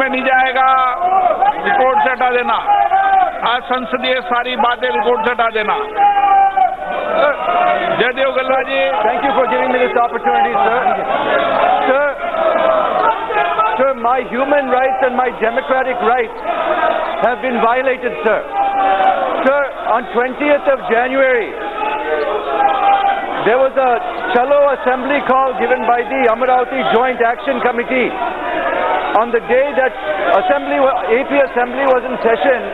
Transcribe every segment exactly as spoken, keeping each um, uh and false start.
में नहीं जाएगा, रिपोर्ट से हटा देना। असंसदीय सारी बातें रिपोर्ट से हटा देना। Jaydev Galla ji, thank you for giving me this opportunity sir. Sir, sir, my human rights and my democratic rights have been violated, sir. Sir, on twentieth of January, there was a Chalo assembly call given by the Amaravati Joint Action Committee on the day that assembly, A P assembly was in session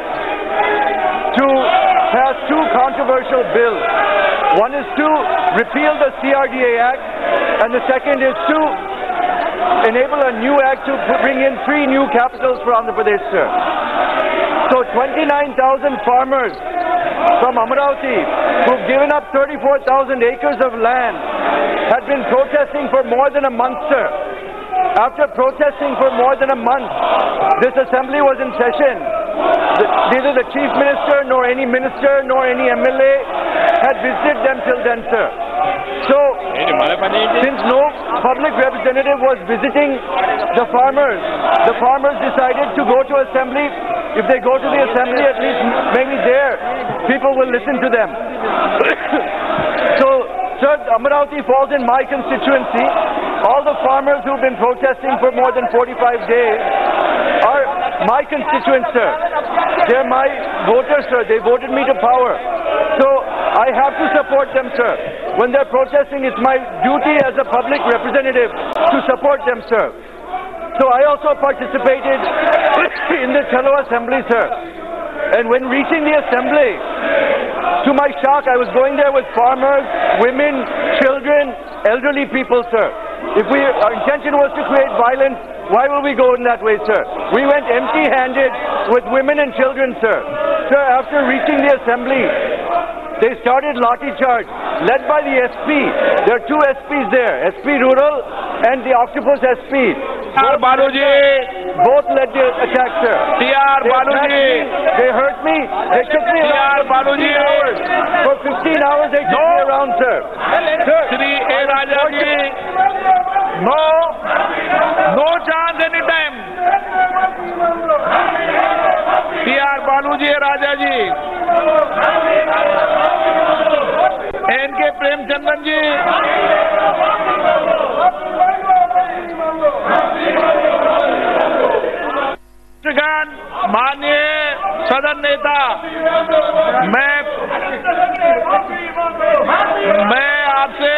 to pass two controversial bills. One is to repeal the C R D A Act and the second is to enable a new act to bring in three new capitals for Andhra Pradesh, sir. So twenty-nine thousand farmers from Amaravati who've given up thirty-four thousand acres of land had been protesting for more than a month, sir. After protesting for more than a month, this assembly was in session. The, neither the chief minister nor any minister nor any M L A had visited them till then, sir. So, since no public representative was visiting the farmers, the farmers decided to go to assembly. If they go to the assembly, at least maybe there people will listen to them. So, sir, Amaravati falls in my constituency. All the farmers who've been protesting for more than forty-five days are my constituents, sir. They're my voters, sir. They voted me to power. So I have to support them, sir. When they're protesting, it's my duty as a public representative to support them, sir. So I also participated in the Chalo assembly, sir. And when reaching the assembly, to my shock, I was going there with farmers, women, children, elderly people, sir. If we, our intention was to create violence, why will we go in that way, sir? We went empty-handed with women and children, sir. Sir, after reaching the assembly, they started lathi charge, led by the S P. There are two S Ps there, S P Rural and the Octopus S P. T R Baluji, both led the attack, sir. T R Baluji, they hurt me. They took me T R Baluji hours. For fifteen hours, they took no. me around, sir. Sir, Shri A. Rajaji, no, no chance anytime. T R Baluji, Rajaji, N K Premchandan ji, माननीय सदन नेता, मैं मैं आपसे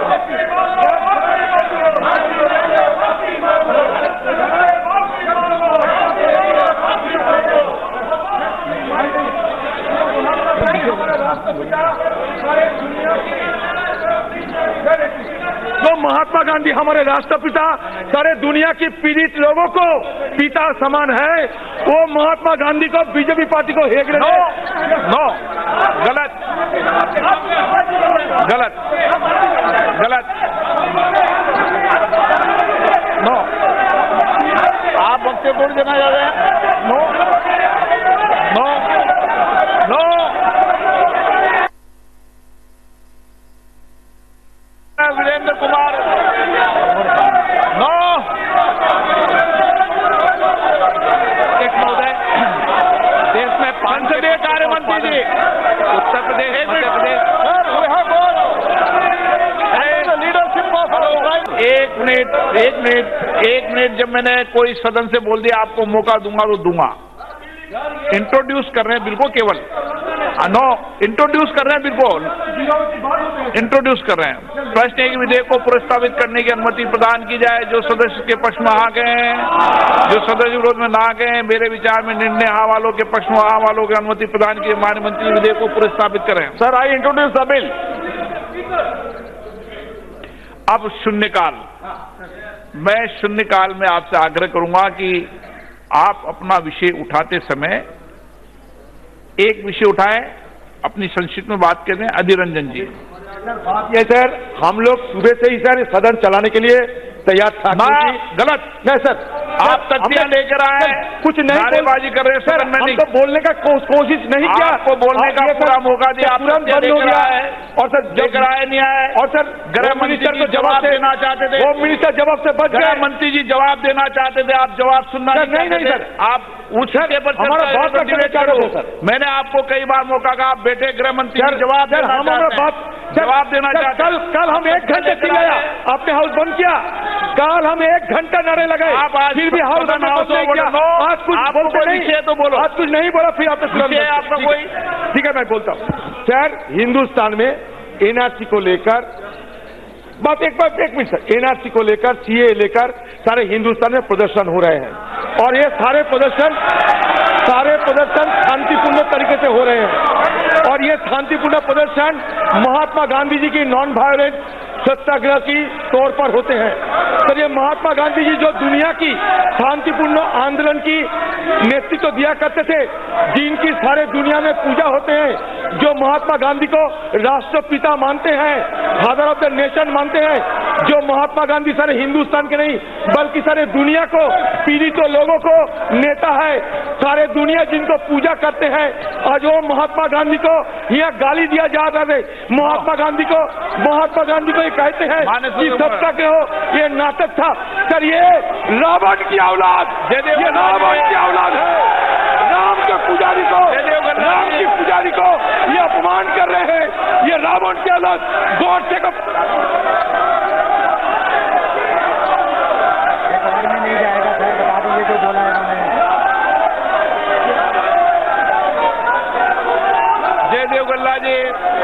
तो महात्मा गांधी हमारे राष्ट्रपिता सारे दुनिया की पीड़ित लोगों को पिता समान है, वो महात्मा गांधी को बीजेपी पार्टी को हेग रहे नो नो गलत गलत गलत नो आप वक्त बोल देना जा रहे हैं। No no no Virendra Kumar, no एक महोदय, देश में संसदीय कार्य मंत्री जी, उत्तर प्रदेश, मध्य प्रदेश, एक मिनट एक मिनट एक मिनट जब मैंने कोई सदन से बोल दिया आपको मौका दूंगा तो दूंगा। इंट्रोड्यूस कर रहे हैं बिल्कुल, केवल नो इंट्रोड्यूस कर रहे हैं, बिल्कुल इंट्रोड्यूस कर रहे हैं। प्रश्न है कि विधेयक को प्रस्तावित करने की अनुमति प्रदान की जाए। जो सदस्य के पक्ष में आ गए हैं, जो सदस्य विरोध में ना गए हैं, मेरे विचार में निर्णय हाँ वालों के पक्ष में हाँ वालों की अनुमति प्रदान की माननीय मंत्री विधेयक को प्रस्तावित करें। Sir, I introduce the bill. अब शून्यकाल, मैं शून्यकाल में आपसे आग्रह करूंगा कि आप अपना विषय उठाते समय एक विषय उठाएं, अपनी संक्षिप्त में बात करें। अधीर रंजन जी, ये सर, हम लोग सुबह से ही सर सदन चलाने के लिए तैयार था। ना, गलत नहीं सर, आप तथ्य लेकर आए, कुछ नहीं नारेबाजी कर रहे हैं सर। हम तो बोलने का को, कोशिश नहीं किया, आपको बोलने का पूरा मौका दिया, आप तुरंत बंद हो गया है। और सर लेकर आए नहीं आए, और सर गृह मिनिस्टर को जवाब देना चाहते थे, होम मिनिस्टर जवाब से बच गए। गृह मंत्री जी जवाब देना चाहते थे, आप जवाब सुनना नहीं नहीं सर, आप उस सर पर हमारा बात डिबेट करो। मैंने आपको कई बार मौका कहा, आप बेटे गृह मंत्री जी जवाब देना चाहते हैं, जवाब देना चाहते हैं। कल कल हम एक घंटे चिल्लाया, आपने हाउस बंद किया। कल हम एक घंटा नारे लगाए, आप आज फिर भी हाउस बंद नहीं किया। आज कुछ बोलते नहीं, तो बोलो, आज कुछ नहीं बोला, फिर आपने आपका कोई ठीक है, मैं बोलता हूँ सर। हिंदुस्तान में एनआरसी को लेकर बात एक बार एक मिनट सर, एनआरसी को लेकर, सीए लेकर सारे हिंदुस्तान में प्रदर्शन हो रहे हैं और ये सारे प्रदर्शन सारे प्रदर्शन शांतिपूर्ण तरीके से हो रहे हैं और ये शांतिपूर्ण प्रदर्शन महात्मा गांधी जी की नॉन वायलेंट सत्याग्रह की तौर पर होते हैं। सर ये महात्मा गांधी जी जो दुनिया की शांतिपूर्ण आंदोलन की नेतृत्व दिया करते थे, जिनकी सारे दुनिया में पूजा होते हैं, जो महात्मा गांधी को राष्ट्रपिता मानते हैं, फादर ऑफ द नेशन मानते हैं, जो महात्मा गांधी सारे हिंदुस्तान के नहीं बल्कि सारे दुनिया को पीड़ितों लोगों को नेता है, सारे दुनिया जिनको पूजा करते हैं, आज वो महात्मा गांधी को यहाँ गाली दिया जा रहा है। महात्मा गांधी को महात्मा गांधी को ये कहते हैं कि सत्याग्रह ये नाटक था। सर ये रावण की औलाद, ये रावण की औलाद है। राम के पुजारी को, राम की पुजारी को ये अपमान कर रहे हैं, ये रावण की औलाद। गोडसे को नहीं जाएगा सर, बता दीजिए जो बोला है उन्होंने। जयदेव गल्ला जी